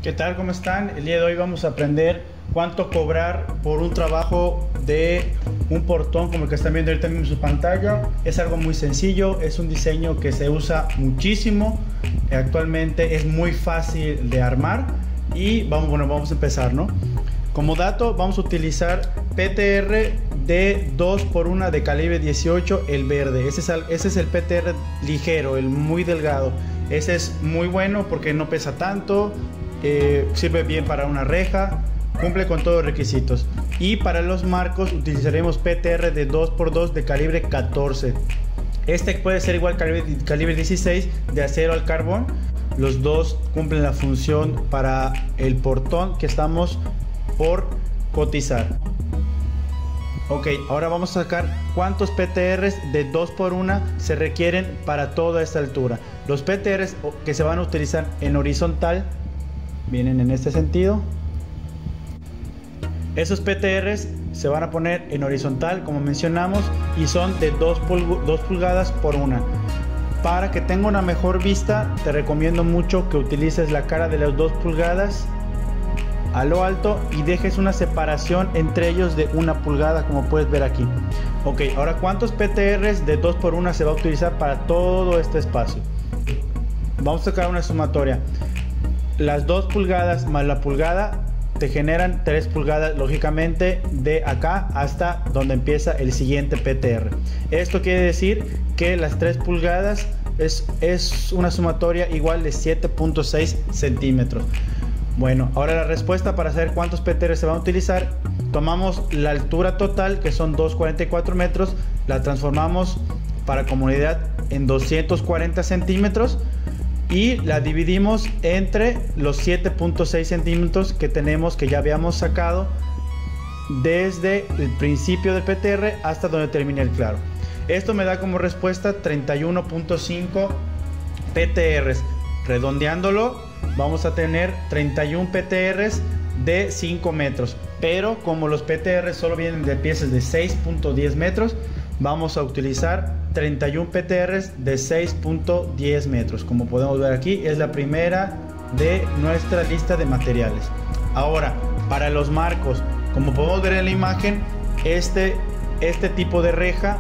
¿Qué tal? ¿Cómo están? El día de hoy vamos a aprender cuánto cobrar por un trabajo de un portón como el que están viendo ahorita mismo en su pantalla. Es algo muy sencillo, es un diseño que se usa muchísimo, actualmente es muy fácil de armar y vamos a empezar, ¿no? Como dato vamos a utilizar PTR de 2x1 de calibre 18, el verde. Ese es el PTR ligero, el muy delgado. Ese es muy bueno porque no pesa tanto, sirve bien para una reja, cumple con todos los requisitos. Y para los marcos utilizaremos PTR de 2x2 de calibre 14. Este puede ser igual calibre 16 de acero al carbón. Los dos cumplen la función para el portón que estamos por cotizar. Ok, ahora vamos a sacar cuántos PTRs de 2x1 se requieren para toda esta altura. Los PTRs que se van a utilizar en horizontal vienen en este sentido. Esos PTRs se van a poner en horizontal, como mencionamos, y son de 2 pulgadas por 1. Para que tenga una mejor vista, te recomiendo mucho que utilices la cara de las 2 pulgadas a lo alto y dejes una separación entre ellos de 1 pulgada, como puedes ver aquí. Ok, ahora ¿cuántos PTRs de 2x1 se va a utilizar para todo este espacio? Vamos a sacar una sumatoria. Las 2 pulgadas más la pulgada te generan 3 pulgadas, lógicamente, de acá hasta donde empieza el siguiente PTR. Esto quiere decir que las 3 pulgadas es una sumatoria igual de 7.6 centímetros. Bueno, ahora la respuesta para saber cuántos PTR se van a utilizar: tomamos la altura total, que son 244 metros, la transformamos para comodidad en 240 centímetros y la dividimos entre los 7.6 centímetros que tenemos, que ya habíamos sacado desde el principio del PTR hasta donde termina el claro. Esto me da como respuesta 31.5 PTRs. Redondeándolo, vamos a tener 31 PTRs de 5 metros, pero como los PTRs solo vienen de piezas de 6.10 metros, vamos a utilizar 31 PTRs de 6.10 metros. Como podemos ver aquí, es la primera de nuestra lista de materiales. Ahora, para los marcos, como podemos ver en la imagen, este tipo de reja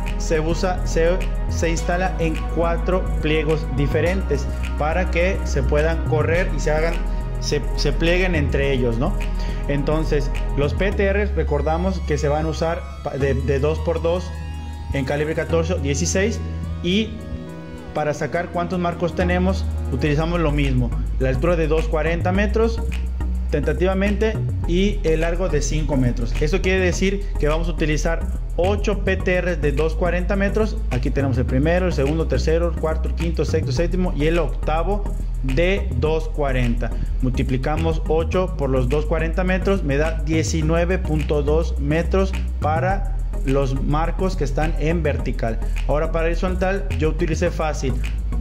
se instala en 4 pliegos diferentes para que se puedan correr y se plieguen entre ellos, ¿no? Entonces, los PTRs, recordamos que se van a usar de 2x2 en calibre 14 o 16, y para sacar cuántos marcos tenemos utilizamos lo mismo: la altura de 240 metros tentativamente y el largo de 5 metros. Eso quiere decir que vamos a utilizar 8 PTRs de 240 metros. Aquí tenemos el primero, el segundo, tercero, el cuarto, el quinto, sexto, séptimo y el octavo de 240. Multiplicamos 8 por los 240 metros, me da 19.2 metros para los marcos que están en vertical. Ahora para horizontal yo utilicé fácil.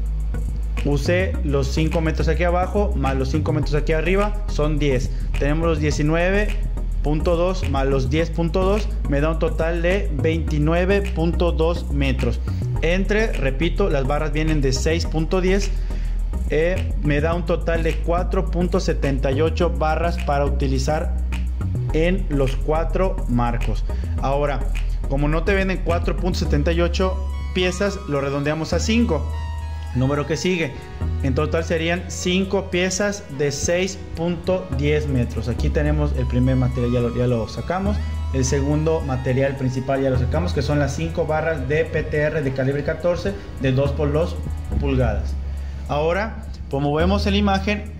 Usé los 5 metros aquí abajo más los 5 metros aquí arriba, son 10. Tenemos los 19.2 más los 10.2, me da un total de 29.2 metros. Repito, las barras vienen de 6.10, me da un total de 4.78 barras para utilizar en los 4 marcos. Ahora, como no te venden 4.78 piezas, lo redondeamos a 5. Número que sigue, en total serían 5 piezas de 6.10 metros. Aquí tenemos el primer material, ya lo sacamos. El segundo material principal ya lo sacamos, que son las 5 barras de PTR de calibre 14 de 2x2 pulgadas. Ahora, como vemos en la imagen,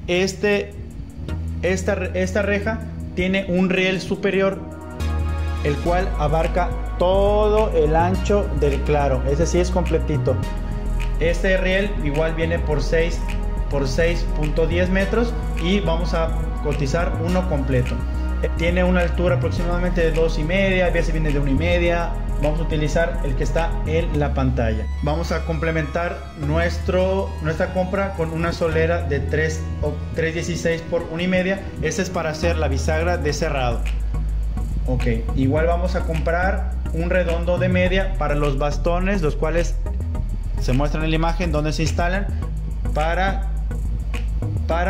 esta reja tiene un riel superior, el cual abarca todo el ancho del claro. Ese sí es completito. Este riel igual viene por 6 por 6.10 metros y vamos a cotizar uno completo. Tiene una altura aproximadamente de 2,5, a veces viene de 1,5. Vamos a utilizar el que está en la pantalla. Vamos a complementar nuestra compra con una solera de 3.16 por 1,5. Esta es para hacer la bisagra de cerrado. Ok, igual vamos a comprar un redondo de media para los bastones, los cuales se muestran en la imagen donde se instalan, para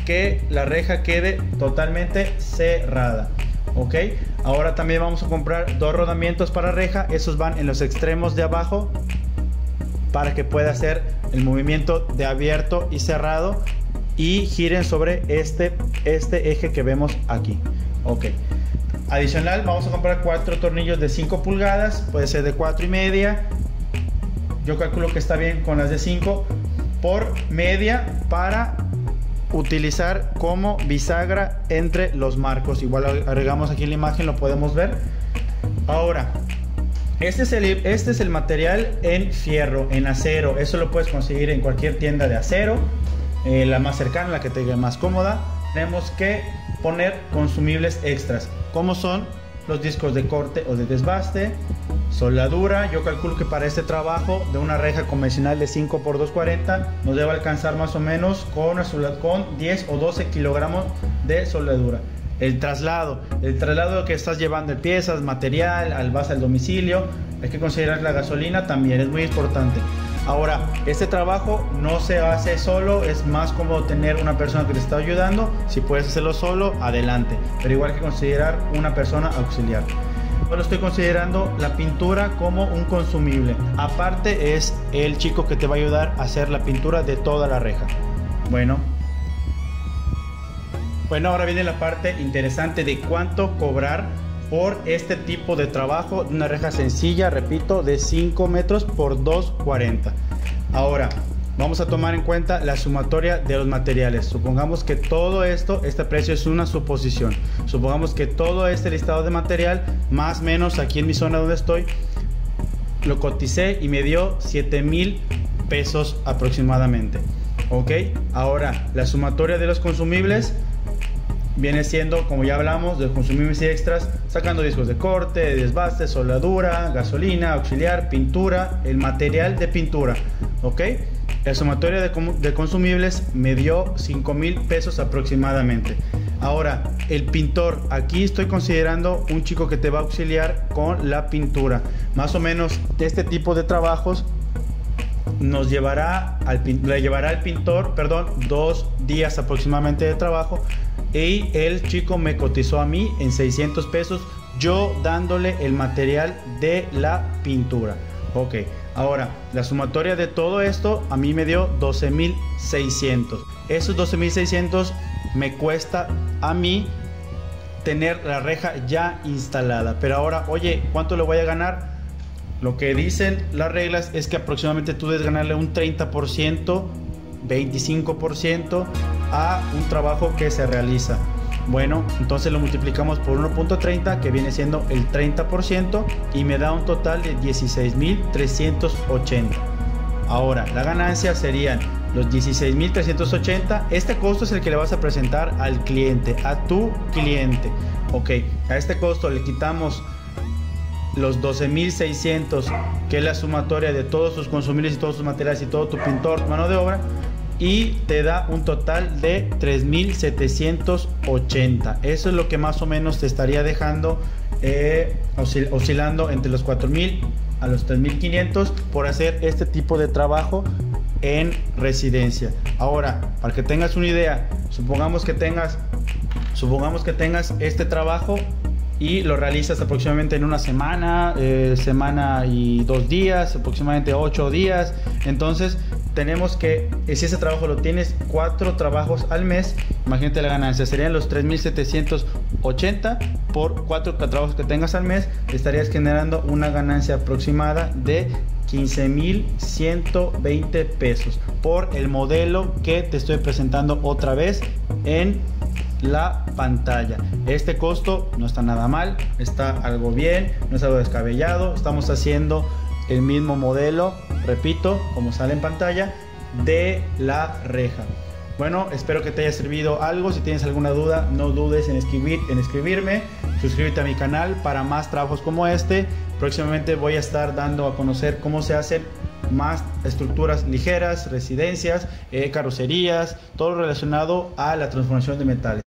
que la reja quede totalmente cerrada. Ok, ahora también vamos a comprar 2 rodamientos para reja. Esos van en los extremos de abajo para que pueda hacer el movimiento de abierto y cerrado y giren sobre este eje que vemos aquí. Ok, adicional vamos a comprar 4 tornillos de 5 pulgadas, puede ser de 4,5. Yo calculo que está bien con las de 5 por media para utilizar como bisagra entre los marcos. Igual agregamos aquí en la imagen, lo podemos ver. Ahora, este es el material en fierro, en acero. Eso lo puedes conseguir en cualquier tienda de acero, la más cercana, la que te quede más cómoda. Tenemos que poner consumibles extras, como son los discos de corte o de desbaste, soldadura. Yo calculo que para este trabajo de una reja convencional de 5 por 240 nos debe alcanzar más o menos con 10 o 12 kilogramos de soldadura. El traslado que estás llevando de piezas, material, vas al domicilio, hay que considerar la gasolina también, es muy importante. Ahora, este trabajo no se hace solo, es más cómodo tener una persona que te está ayudando. Si puedes hacerlo solo, adelante, pero igual que considerar una persona auxiliar. Ahora estoy considerando la pintura como un consumible. Aparte es el chico que te va a ayudar a hacer la pintura de toda la reja. Bueno, ahora viene la parte interesante de cuánto cobrar por este tipo de trabajo de una reja sencilla, repito, de 5 metros por 240. Ahora vamos a tomar en cuenta la sumatoria de los materiales. Supongamos que todo esto, este precio es una suposición. Supongamos que todo este listado de material, más o menos aquí en mi zona donde estoy, lo coticé y me dio 7,000 pesos aproximadamente. Ok, ahora la sumatoria de los consumibles viene siendo, como ya hablamos, de consumibles y extras, sacando discos de corte, de desbaste, soldadura, gasolina, auxiliar, pintura, el material de pintura. Ok, la sumatoria de consumibles me dio 5,000 pesos aproximadamente. Ahora, el pintor, aquí estoy considerando un chico que te va a auxiliar con la pintura. Más o menos este tipo de trabajos le llevará al pintor 2 días aproximadamente de trabajo, y el chico me cotizó a mí en 600 pesos, yo dándole el material de la pintura. Ok, ahora la sumatoria de todo esto a mí me dio 12,600. Esos 12,600 me cuesta a mí tener la reja ya instalada. Pero ahora, oye, ¿cuánto le voy a ganar? Lo que dicen las reglas es que aproximadamente tú debes ganarle un 30%, 25% a un trabajo que se realiza. Bueno, entonces lo multiplicamos por 1.30, que viene siendo el 30%, y me da un total de 16,380. Ahora, la ganancia serían los 16,380. Este costo es el que le vas a presentar al cliente, a tu cliente. Ok, a este costo le quitamos los 12,600, que es la sumatoria de todos sus consumibles y todos sus materiales y todo tu pintor, tu mano de obra, y te da un total de 3,780. Eso es lo que más o menos te estaría dejando oscilando entre los 4,000 a los 3,500 por hacer este tipo de trabajo en residencia. Ahora, para que tengas una idea, supongamos que tengas este trabajo y lo realizas aproximadamente en una semana, semana y 2 días, aproximadamente 8 días. Entonces tenemos que, si ese trabajo lo tienes 4 trabajos al mes, imagínate la ganancia, serían los 3,780 por 4 trabajos que tengas al mes, estarías generando una ganancia aproximada de 15,120 pesos por el modelo que te estoy presentando otra vez en la pantalla. Este costo no está nada mal, está algo bien, no es algo descabellado. Estamos haciendo el mismo modelo, repito, como sale en pantalla, de la reja. Bueno, espero que te haya servido algo. Si tienes alguna duda, no dudes en escribirme. Suscríbete a mi canal para más trabajos como este. Próximamente voy a estar dando a conocer cómo se hacen más estructuras ligeras, residencias, carrocerías, todo relacionado a la transformación de metales.